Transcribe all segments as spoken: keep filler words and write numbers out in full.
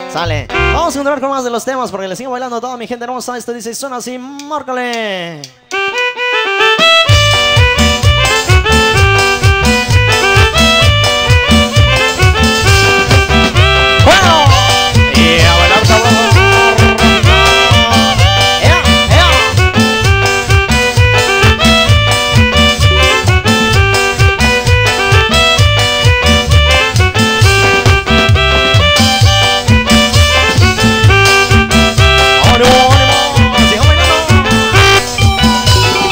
Sale. Vamos a continuar con más de los temas porque le sigo bailando a toda mi gente hermosa. Esto dice, suena así, márcale. Bueno, y a bailar sabroso. ¡Ea, ea! ¡Ánimo, ánimo! ¡Sigo bailando!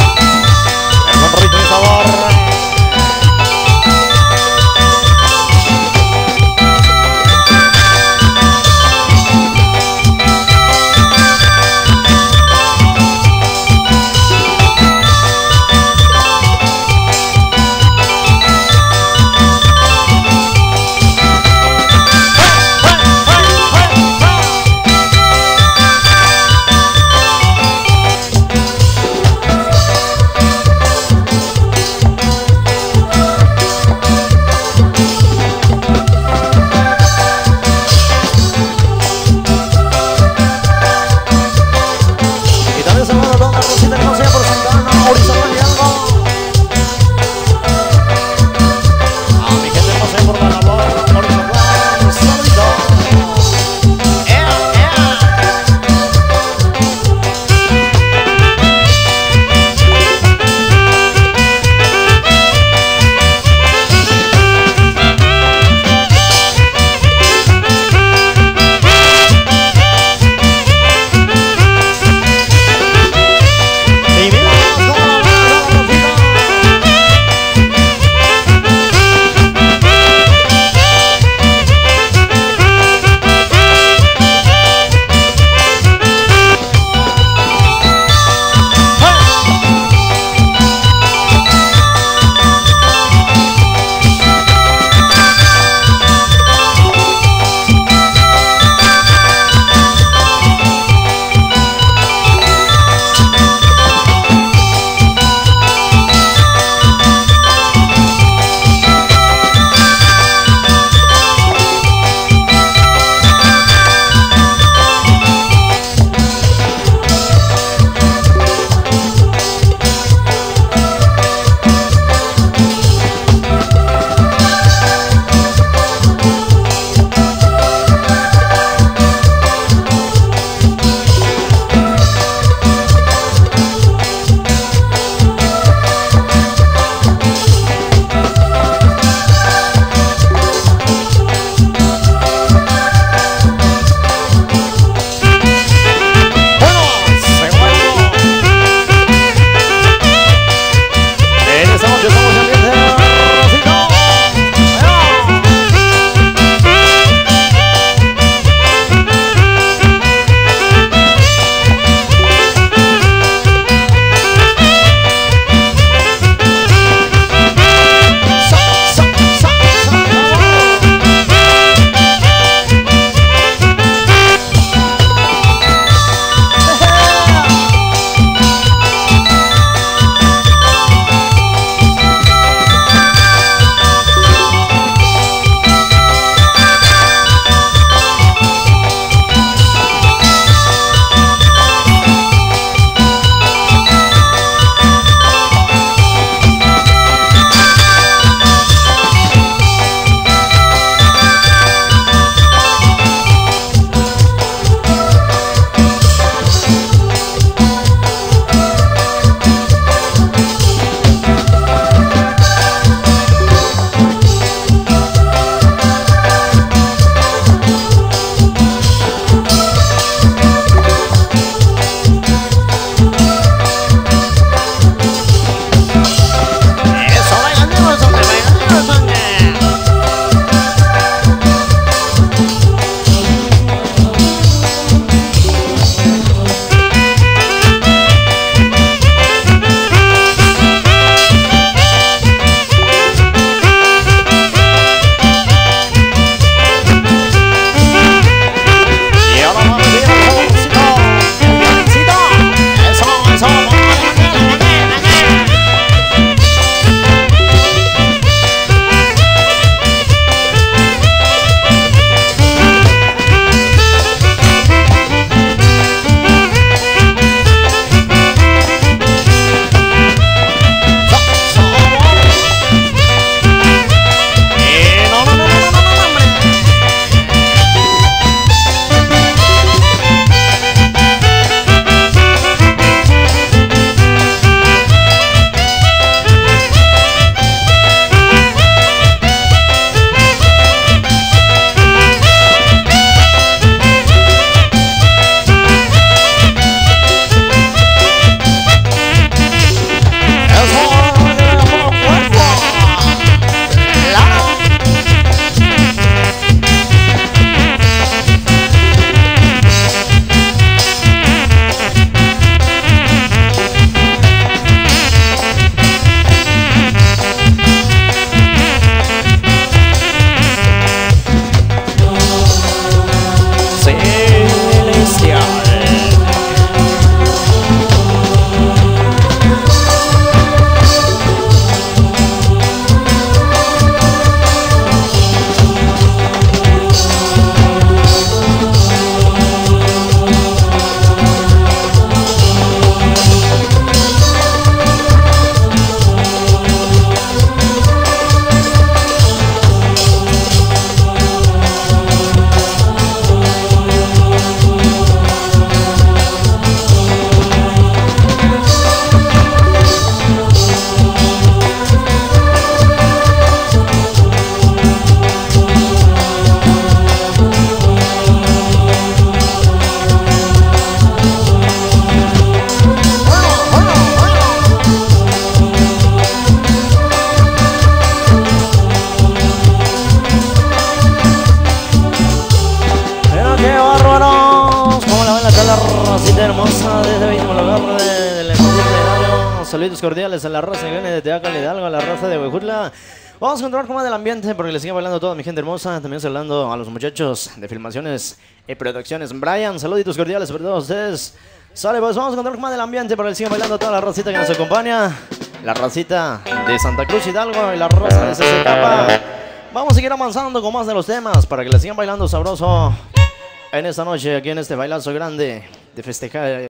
hermosa desde el mismo lugar del Ecuador de Hidalgo. Saludos cordiales a la raza que viene de Teacal Hidalgo, a la raza de Huejutla. Vamos a continuar con más del ambiente porque le sigue bailando toda mi gente hermosa. También saludando a los muchachos de filmaciones y producciones. Brian, saluditos cordiales para todos ustedes. Sale, pues vamos a continuar con más del ambiente porque le sigue bailando toda la racita que nos acompaña. La racita de Santa Cruz Hidalgo y la raza de C C K. Vamos a seguir avanzando con más de los temas para que le sigan bailando sabroso en esta noche, aquí en este bailazo grande de festejar.